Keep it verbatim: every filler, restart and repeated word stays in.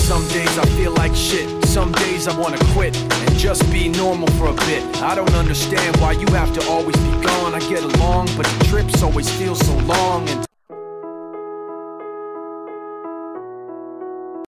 Some days I feel like shit. Some days I wanna quit and just be normal for a bit. I don't understand why you have to always be gone. I get along, but the trips always feel so long.